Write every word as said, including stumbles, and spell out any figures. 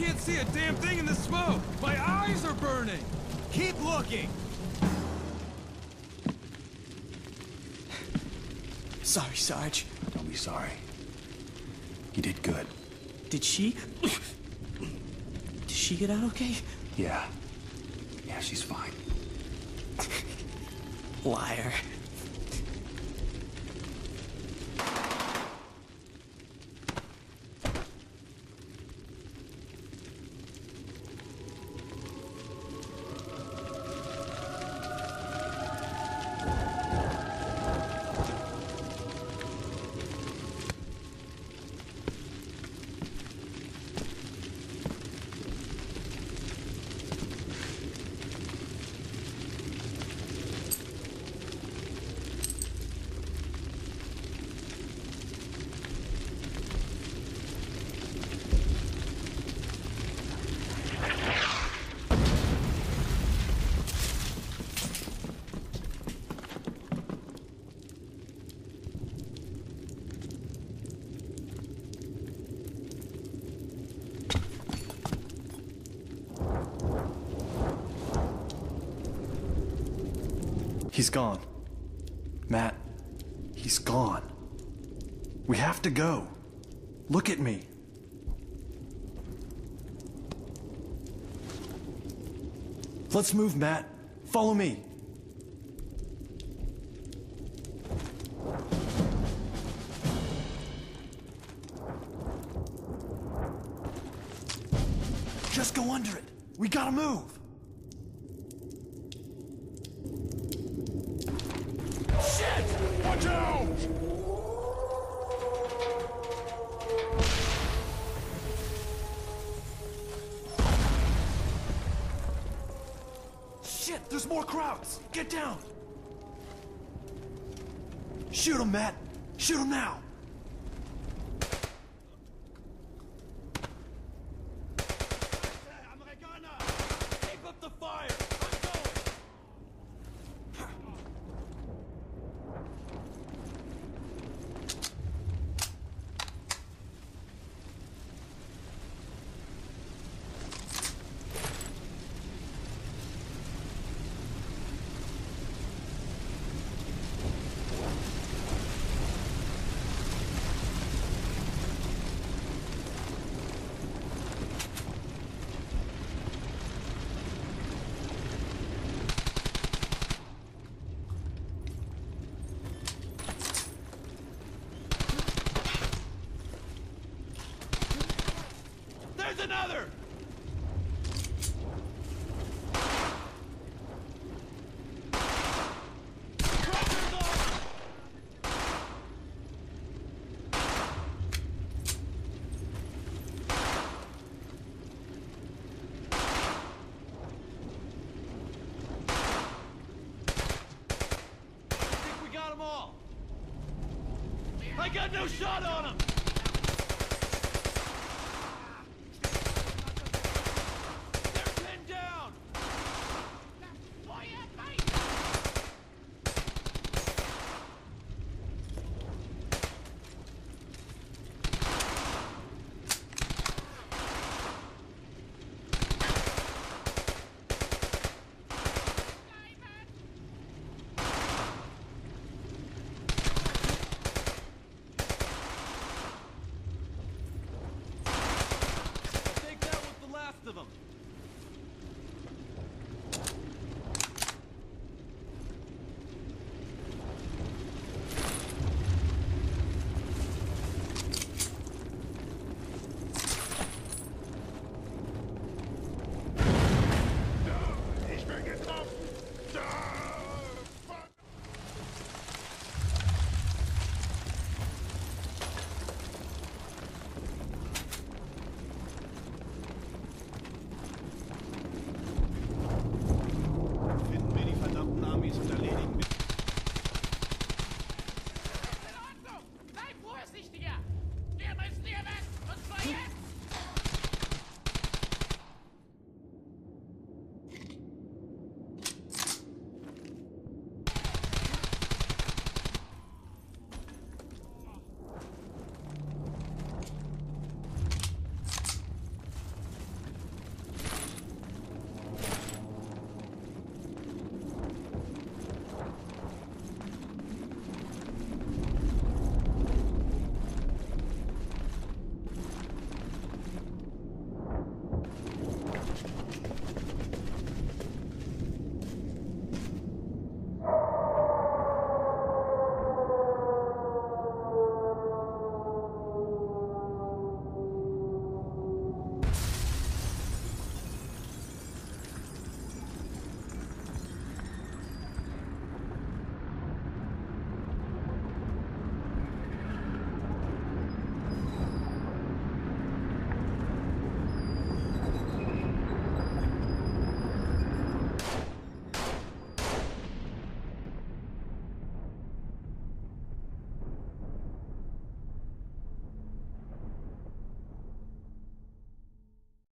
can't see a damn thing in the smoke! My eyes are burning! Keep looking! Sorry, Sarge. Don't be sorry. You did good. Did she... Did she get out okay? Yeah. Yeah, she's fine. Liar. He's gone. Matt, he's gone. We have to go. Look at me. Let's move, Matt. Follow me. Just go under it. We gotta move. Watch out! Shit, there's more crowds. Get down. Shoot him, Matt. Shoot him now. Keep up the fire! I'm going! There's another! Pressure's on! I think we got them all! I got no shot on him!